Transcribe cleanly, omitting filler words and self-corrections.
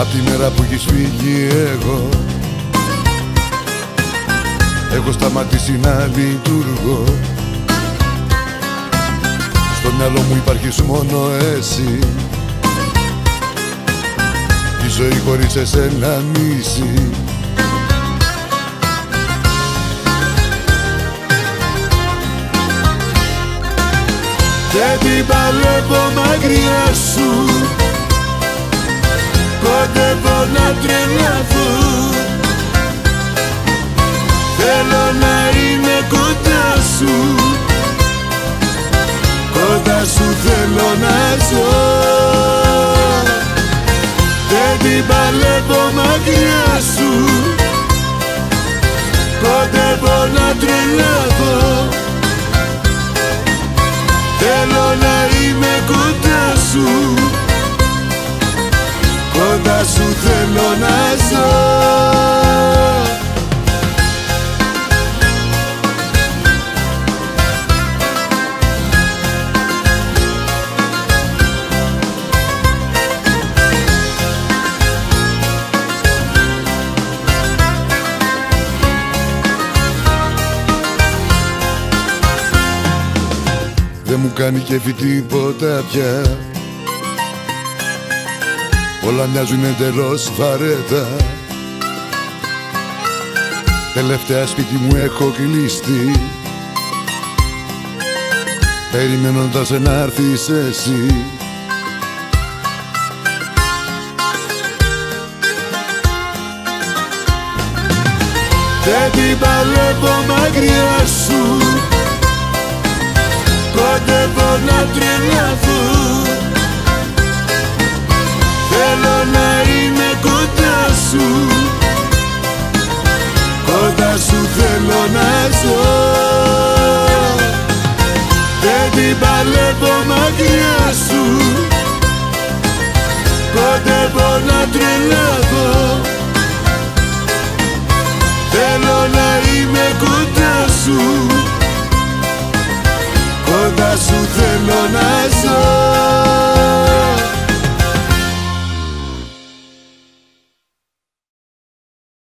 Απ' τη μέρα που έχεις φύγει έχω σταματήσει να λειτουργώ. Στο μυαλό μου υπάρχεις μόνο εσύ. Η ζωή χωρίς εσένα μίση. Δεν την παλεύω μακριά σου. Κοντεύω να τρελαθώ. Θέλω να είμαι κοντά σου. Κοντά σου θέλω να ζω. Δεν την παλεύω μακριά σου. Κοντεύω να τρελαθώ. Θέλω να είμαι κοντά σου. Κοντά σου θέλω να ζω. Δεν μου κάνει κέφι τίποτα πια. Όλα μοιάζουν εντελώς βαρέτα. Τελευταία σπίτι μου έχω κλειστεί, περιμένοντας να έρθεις εσύ. Δεν την παλεύω μακριά σου. Κοντεύω να τρελαθώ. Θέλω να είμαι κοντά σου. Κοντά σου θέλω να ζω. Δεν την παλεύω μακριά σου. Κοντεύω να τρελαθώ.